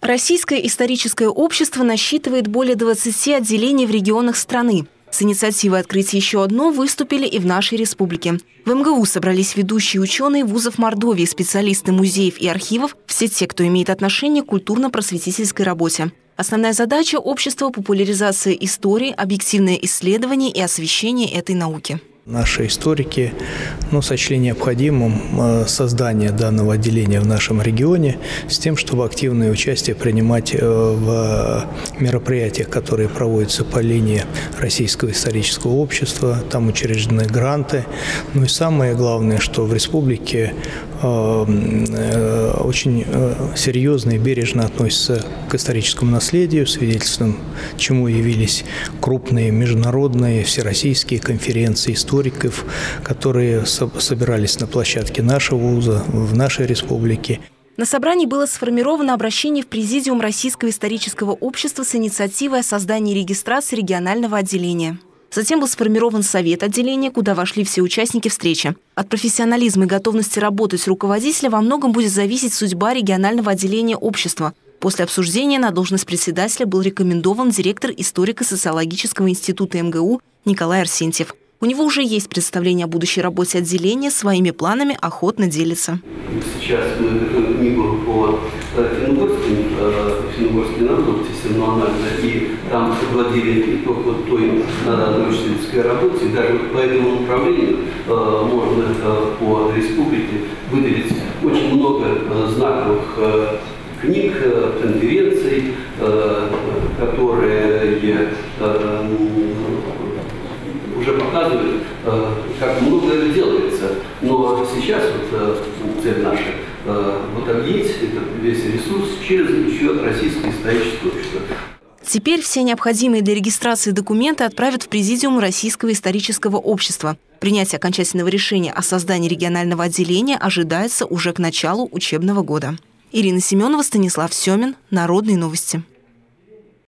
Российское историческое общество насчитывает более 20 отделений в регионах страны. С инициативой открыть еще одно выступили и в нашей республике. В МГУ собрались ведущие ученые вузов Мордовии, специалисты музеев и архивов, все те, кто имеет отношение к культурно-просветительской работе. Основная задача общества – популяризация истории, объективное исследование и освещение этой науки. Наши историки сочли необходимым создание данного отделения в нашем регионе с тем, чтобы активное участие принимать в мероприятиях, которые проводятся по линии Российского исторического общества. Там учреждены гранты. И самое главное, что в республике очень серьезно и бережно относятся к историческому наследию, свидетельством чему явились крупные международные всероссийские конференции историков, которые собирались на площадке нашего вуза, в нашей республике. На собрании было сформировано обращение в Президиум Российского исторического общества с инициативой о создании и регистрации регионального отделения. Затем был сформирован совет отделения, куда вошли все участники встречи. От профессионализма и готовности работать руководителя во многом будет зависеть судьба регионального отделения общества. После обсуждения на должность председателя был рекомендован директор историко-социологического института МГУ Николай Арсентьев. У него уже есть представление о будущей работе отделения, своими планами охотно делится. Сейчас мы готовим книгу по финно-угорской народности, анализа, и там подводили итог той научно-исследовательской работе. Даже по этому направлению можно по республике выделить очень много знаковых книг, конференций, которые уже показывают, как много делается. Но сейчас цель наша объединить этот весь ресурс через еще Российское историческое общество. Теперь все необходимые для регистрации документы отправят в Президиум Российского исторического общества. Принятие окончательного решения о создании регионального отделения ожидается уже к началу учебного года. Ирина Семенова, Станислав Семин. Народные новости.